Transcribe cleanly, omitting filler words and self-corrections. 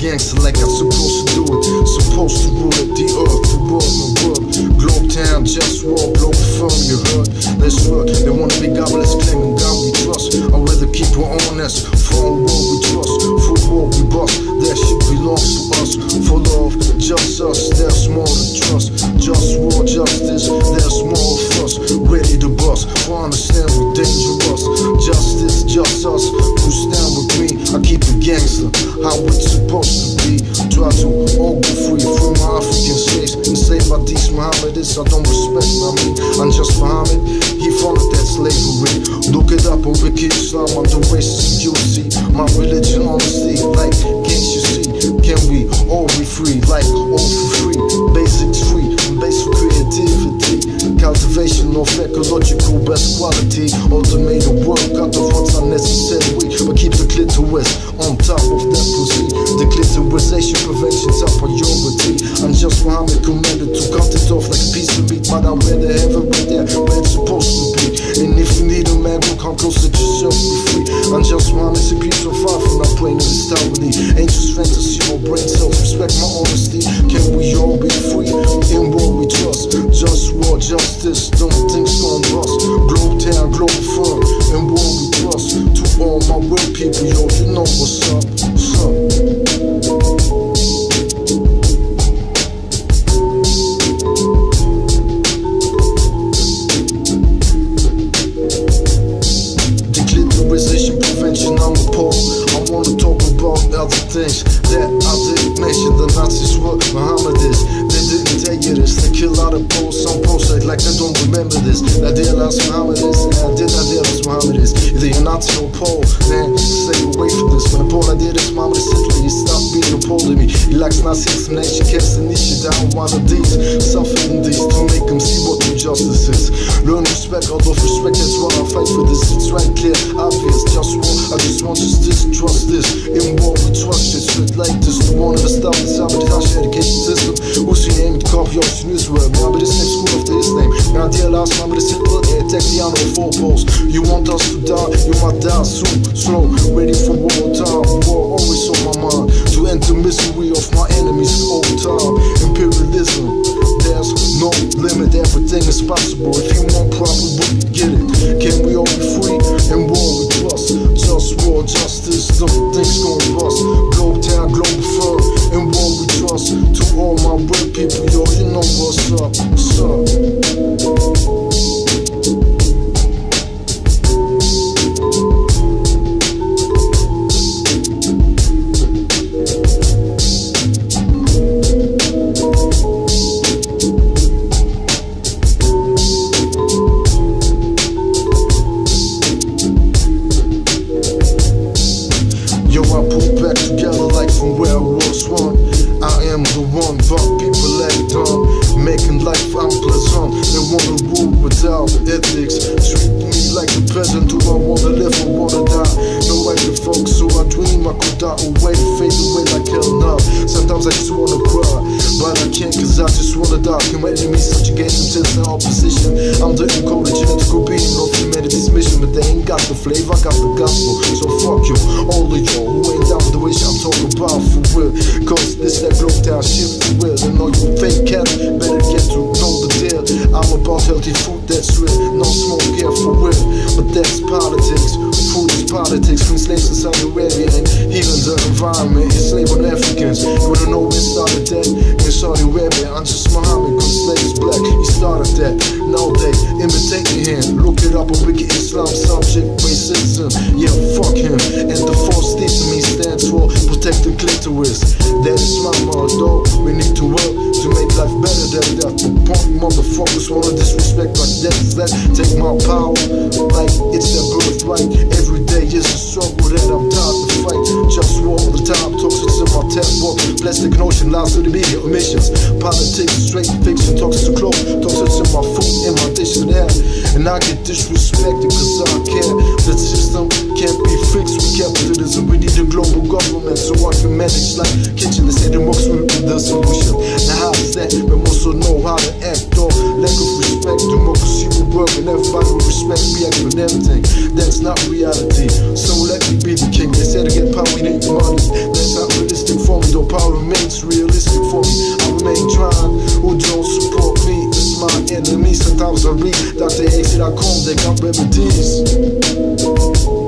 gangster like I'm supposed to do it. Supposed to rule it, the earth, the world, my world. Globe town, JustWar, Globalfirm, you heard? Let's work. They wanna be godless, claiming God we trust. I'd rather keep her honest. For a world we trust, for war we bust. That shit belongs to us. For love, just us, there's more to trust. Just war, justice, there's more of us. Ready to bust, for understand we're dangerous. Justice, just us, who stand with me. I keep it gangster, how it's supposed to be. Try to all be free from my African slaves. Enslaved by these Muhammadis, I don't respect, I mean, I'm just Muhammad. He followed that slavery. Look it up on Wiki Islam, I'm the racist, you see. My religion, honesty, like can't you see? Can we all be free, like all for free? Basics free, basic creativity. Cultivation of ecological best quality. Automated work, cut off what's unnecessary. But keep the clitoris on top of that pussy. Declitorization prevention's our priority. I'm just Muhammad commanded to cut it off like a piece of meat. But I'd rather have it right there where it's supposed to be. And if you need a man, go come close, let yourself be free. I'm just Muhammad, secrets so far from not playing in this town with me. Ain't just fantasy or brain cells, respect my honesty. Can we all be free in what we trust? Just war, justice, don't think's gon' bust. Globe town, Globalfirm, and what we trust. To all my real people, yo, you know what's up, what's up. Declitorization prevention, I'm appalled. I wanna talk about other things that I didn't mention. The Nazis were Muhammadis. They didn't tell you this. They kill out of posts. Some posts like they don't remember this. Idealize Muhammadis, and I did idealize Muhammadis. Either you're Nazi or Pole, then stay away from this. When a Pole idealist Muhammadis Hitler, he stopped being a Pole to me. He likes Nazi explanation, cast an issue down one of these. Suffering these to make them see what true justice is. Learn respect, out of respect, that's why I fight for this. It's right, clear, obvious, just war. I just want justice, trust this. In war we trust it, straight like this. The one of the stuff is how it is our education system. Who's your name? Copy of Israel. Muhammad is next school after his name. And idealize Muhammad is Hitler, they attack the honor of four poles. You want us to die, you might die soon, slow. Ready for war time, war always on my mind. To end the misery of my enemies all time. Imperialism, there's no limit, everything is possible. If you want proper, we get it. Can we all be free and war we trust? Just war, justice, nothing's gon' bust. Globe town, Globalfirm, and war we trust. To all my real people, yo, you know what's up, what's up. Yo, I pull back together like from where I was one. I am the one, but people act dumb, making life unpleasant. They wanna rule without ethics. Treat me like a peasant. Do I wanna live or wanna die? No right to focus, so I dream I could die away, fade away like hell now. Sometimes I just wanna cry, but I can't cause I just wanna die. Can my enemies subjugate them to the opposition? I'm the ecological being of humanity's mission, but they ain't got the flavor, I got the gospel. So fuck you, all of y'all who ain't down with the wish I'm talking about for real. Cause this that globe town shit for real. And all you fake cats better get to know the deal. I'm about healthy food that's real, no smoke here for real. But that's politics, food is politics. Free slaves in Saudi Arabia and healing the environment. Enslaving Africans, you wanna know where it started that? In Saudi Arabia, I'm just Muhammad, cause slaves black, he started that. Now they imitating him, look it up on Wiki Islam, subject racism. Yeah, fuck him, and the false teaching me stands for protect the clitoris. That is my motto, we need to work to make life better than that. But punk motherfuckers wanna disrespect like that. Take my power like it's their birthright. Every day is a struggle that I'm tired to fight. Just war all the time, toxics in my tap book. Plastic notion, lies to the media, emissions. Politics, straight fiction, toxics to clothes. Toxics in my food, in my dictionary. And I get disrespected cause I care. The system can't be fixed with capitalism. We need a global government so I can manage like kitchen. They say democracy will be the solution. Now how is that? We also know how to act or lack of respect. Democracy will work and everybody will respect, react with everything. That's not reality. So let me be the king. They say to get power we need money. That's not realistic for me though. it's realistic for me. I remain trying. Who don't support me is my enemy. Sometimes I read Dr. AC.com, they got remedies.